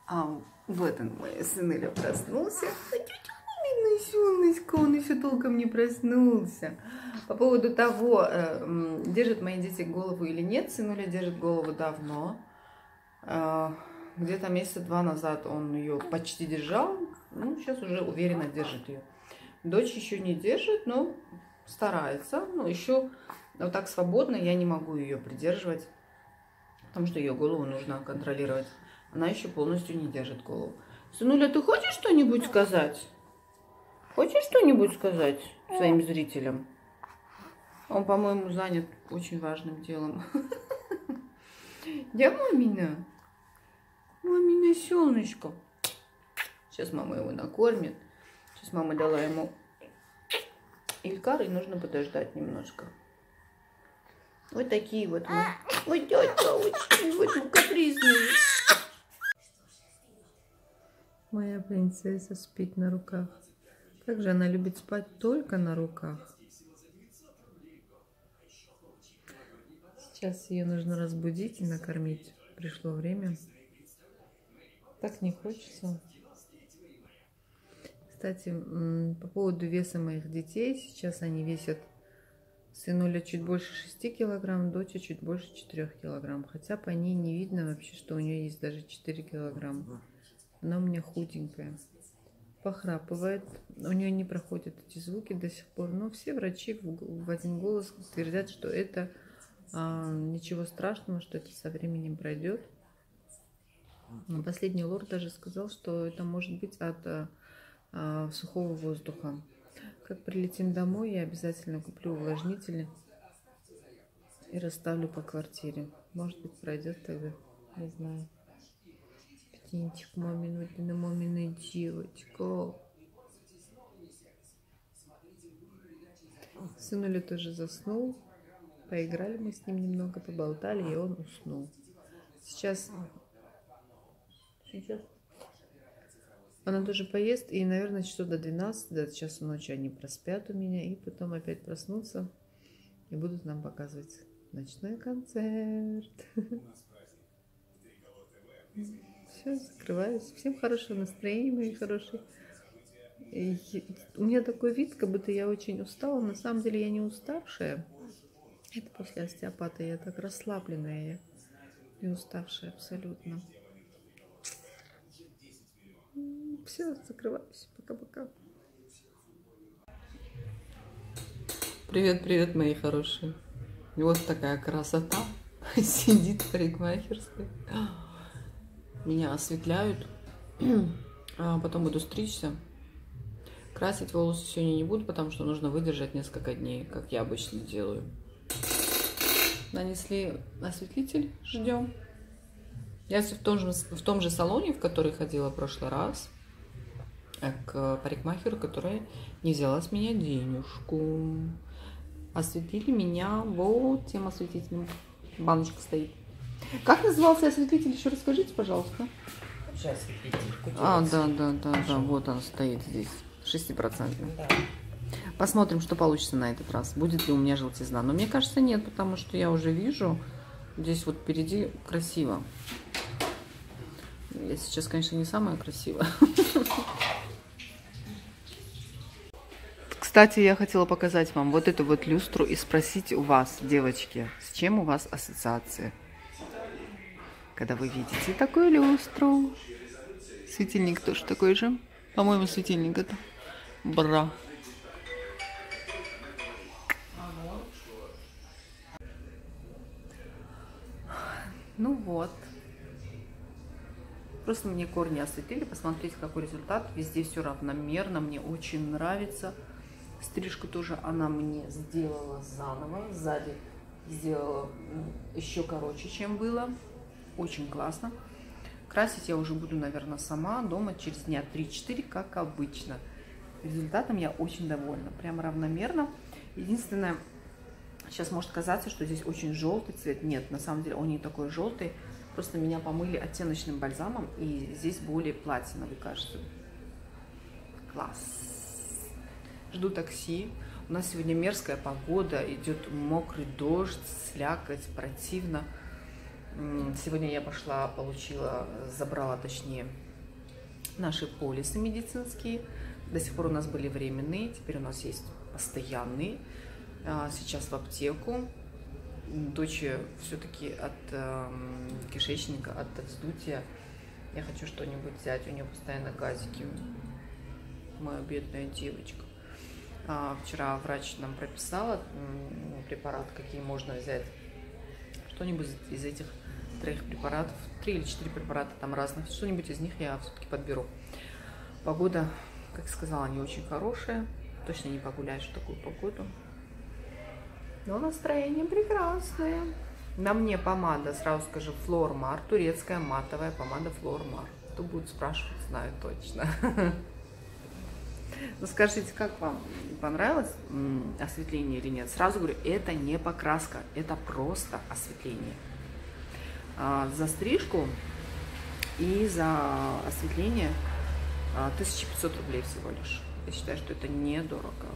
А вот он, мой сынуля проснулся. Мамина солнышко, он еще толком не проснулся. По поводу того, держат мои дети голову или нет, сынуля держит голову давно. Где-то месяца 2 назад он ее почти держал, ну, сейчас уже уверенно держит ее. Дочь еще не держит, но старается, но еще вот так свободно я не могу ее придерживать, потому что ее голову нужно контролировать. Она еще полностью не держит голову. Сынуля, ты хочешь что-нибудь сказать? Хочешь что-нибудь сказать своим зрителям? Он, по-моему, занят очень важным делом. Да, мамина? Мамина солнышко. Сейчас мама его накормит. Сейчас мама дала ему Илькар, и нужно подождать немножко. Вот такие вот мы. Ой, дядька, очень вот капризный. Моя принцесса спит на руках. Как же она любит спать только на руках. Сейчас ее нужно разбудить и накормить. Пришло время. Так не хочется. Кстати, по поводу веса моих детей. Сейчас они весят, сынуля чуть больше 6 килограмм, доча чуть больше 4 килограмм. Хотя по ней не видно вообще, что у нее есть даже 4 килограмма. Она у меня худенькая. Похрапывает. У нее не проходят эти звуки до сих пор. Но все врачи в один голос твердят, что это ничего страшного, что это со временем пройдет. Последний лорд даже сказал, что это может быть от сухого воздуха. Как прилетим домой, я обязательно куплю увлажнители и расставлю по квартире. Может быть, пройдет тогда, не знаю. Птенчик мамина девочка. Сынуля тоже заснул. Поиграли мы с ним немного, поболтали, и он уснул. Сейчас она тоже поест, и, наверное, часов до 12, до часа ночи они проспят у меня, и потом опять проснутся и будут нам показывать ночной концерт. Все, закрываюсь. Всем хорошего настроения, мои хорошие. У меня такой вид, как будто я очень устала. На самом деле я не уставшая. Это после остеопата я так расслабленная, я не уставшая абсолютно. Все, закрываюсь. Пока-пока. Привет, привет, мои хорошие. Вот такая красота. Сидит в парикмахерской. Меня осветляют. А потом буду стричься. Красить волосы сегодня не буду, потому что нужно выдержать несколько дней, как я обычно делаю. Нанесли осветлитель. Ждем. Я в том же салоне, в который ходила в прошлый раз, к парикмахеру, которая не взяла с меня денежку. Осветили меня вот тем осветителем. Баночка стоит. Как назывался осветлитель? Еще расскажите, пожалуйста. Да. Вот он стоит здесь. 6%. Да. Посмотрим, что получится на этот раз. Будет ли у меня желтизна. Но мне кажется, нет, потому что я уже вижу. Здесь вот впереди красиво. Я сейчас, конечно, не самая красивая. Кстати, я хотела показать вам вот эту вот люстру и спросить у вас, девочки, с чем у вас ассоциации? Когда вы видите такую люстру. Светильник тоже такой же. По-моему, светильник это. Бра. Ну вот. Просто мне корни осветлили, посмотрите, какой результат. Везде все равномерно, мне очень нравится. Стрижку тоже она мне сделала заново. Сзади сделала еще короче, чем было. Очень классно. Красить я уже буду, наверное, сама дома через дня 3-4, как обычно. Результатом я очень довольна. Прям равномерно. Единственное, сейчас может казаться, что здесь очень желтый цвет. Нет, на самом деле он не такой желтый. Просто меня помыли оттеночным бальзамом, и здесь более платиновый, кажется. Класс. Жду такси. У нас сегодня мерзкая погода, идет мокрый дождь, слякоть, противно. Сегодня я пошла, забрала, точнее, наши полисы медицинские. До сих пор у нас были временные, теперь у нас есть постоянные. Сейчас в аптеку. Дочь все-таки от кишечника, от вздутия. Я хочу что-нибудь взять, у нее постоянно газики. Моя бедная девочка. Вчера врач нам прописала препарат, какие можно взять. Что-нибудь из этих 3 препаратов, 3 или 4 препарата там разных, что-нибудь из них я все-таки подберу. Погода, как сказала, не очень хорошая. Точно не погуляешь в такую погоду. Но настроение прекрасное. На мне помада, сразу скажу, Флормар, турецкая матовая помада Флормар. Кто будет спрашивать, знаю точно. Ну скажите, как вам, понравилось осветление или нет? Сразу говорю, это не покраска, это просто осветление. За стрижку и за осветление 1500 рублей всего лишь. Я считаю, что это недорого.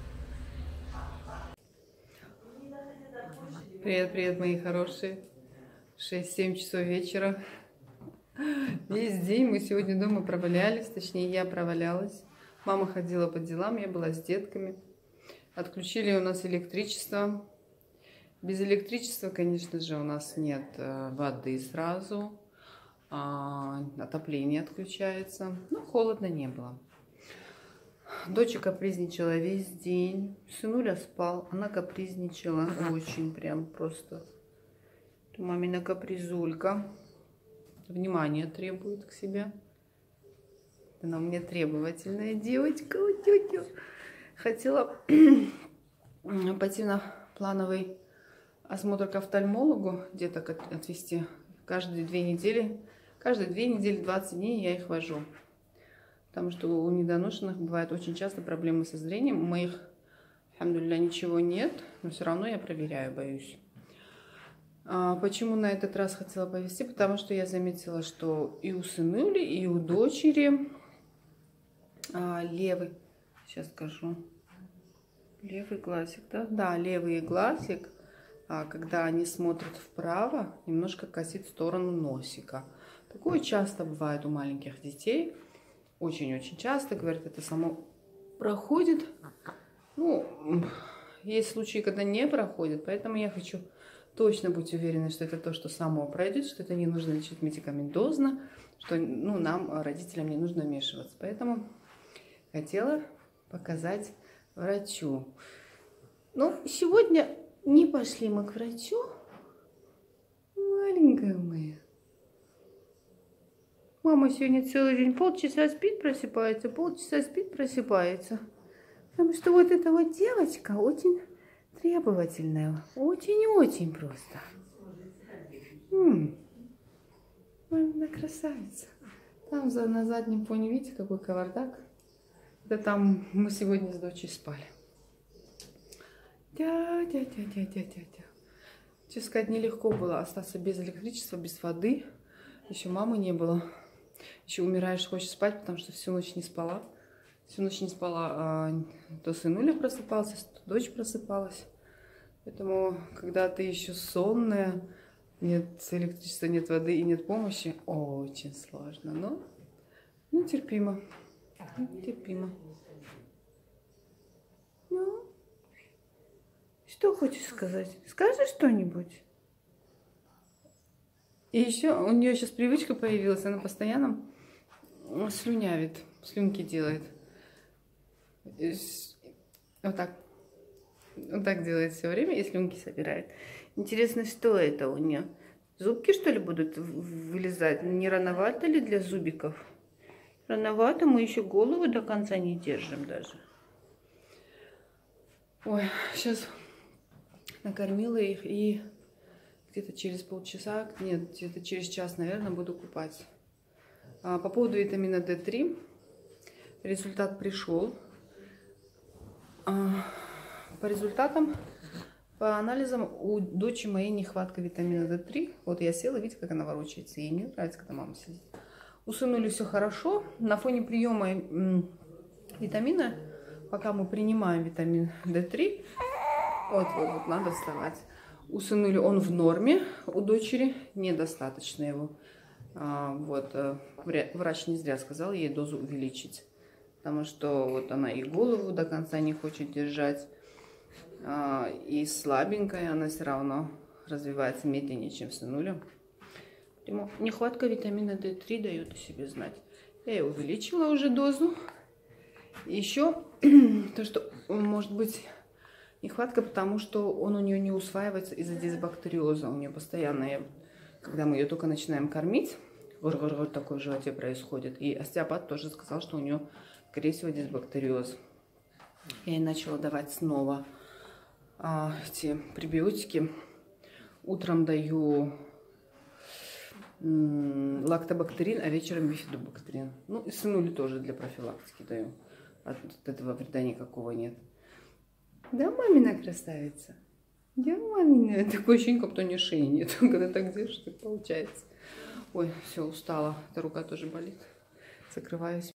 Привет, привет, мои хорошие. 6-7 часов вечера. Весь день мы сегодня дома провалялись, точнее я провалялась. Мама ходила по делам, я была с детками. Отключили у нас электричество. Без электричества, конечно же, у нас нет воды сразу. Отопление отключается. Но холодно не было. Дочь капризничала весь день. Сынуля спал, она капризничала очень, прям просто. Мамина капризулька. Внимание требует к себе. Она у меня требовательная девочка. Хотела пойти на плановый осмотр к офтальмологу, деток отвезти каждые 2 недели. Каждые 2 недели, 20 дней я их вожу. Потому что у недоношенных бывает очень часто проблемы со зрением. У моих, альхамдулилля, ничего нет, но все равно я проверяю, боюсь. Почему на этот раз хотела повезти? Потому что я заметила, что и у сынули, и у дочери левый, сейчас скажу, левый глазик, да? Да, левый глазик, когда они смотрят вправо, немножко косит в сторону носика. Такое часто бывает у маленьких детей. Очень-очень часто, говорят, это само проходит. Ну, есть случаи, когда не проходит, поэтому я хочу точно быть уверенной, что это то, что само пройдет, что это не нужно лечить медикаментозно, что нам, родителям, не нужно вмешиваться. Поэтому хотела показать врачу. Но сегодня не пошли мы к врачу. Маленькая моя. Мама сегодня целый день полчаса спит, просыпается, полчаса спит, просыпается. Потому что вот эта вот девочка очень требовательная. Очень-очень просто. Мамина красавица. Там на заднем фоне, видите, какой кавардак. Да там мы сегодня с дочей спали. Честно сказать, нелегко было остаться без электричества, без воды. Еще мамы не было. Еще умираешь, хочешь спать, потому что всю ночь не спала. Всю ночь не спала, то сынуля просыпался, то дочь просыпалась. Поэтому, когда ты еще сонная, нет электричества, нет воды и нет помощи, очень сложно. Но терпимо. Терпимо. Ну, что хочешь сказать? Скажи что-нибудь. И еще у нее сейчас привычка появилась, она постоянно слюнявит, слюнки делает. Вот так. Вот так делает все время и слюнки собирает. Интересно, что это у нее? Зубки, что ли, будут вылезать? Не рановато ли для зубиков? Рановато, мы еще голову до конца не держим даже. Ой, сейчас накормила их и где-то через полчаса, нет, где-то через час, наверное, буду купать. По поводу витамина D3 результат пришел. По результатам, по анализам у дочери моей нехватка витамина D3. Вот я села, видите, как она ворочается. Ей не нравится, когда мама сидит. У сынули все хорошо. На фоне приема витамина, пока мы принимаем витамин D3, вот, надо вставать. У сынули он в норме, у дочери недостаточно его. Вот, врач не зря сказал ей дозу увеличить, потому что вот она и голову до конца не хочет держать, и слабенькая она все равно развивается медленнее, чем сынуля. Ему нехватка витамина D3 дает о себе знать. Я ей увеличила уже дозу. Еще то, что может быть нехватка, потому что он у нее не усваивается из-за дисбактериоза. У нее постоянно, когда мы ее только начинаем кормить, такое в животе происходит. И остеопат тоже сказал, что у нее, скорее всего, дисбактериоз. Я ей начала давать снова эти пребиотики. Утром даю лактобактерин, а вечером бифидобактерин. Ну и сынуле тоже для профилактики даю. От этого вреда никакого нет. Да, мамина красавица. Да, мамина. Такое ощущение, как будто у нее шеи нет. Когда так держишь, так получается. Ой, все, устала. Эта рука тоже болит. Закрываюсь.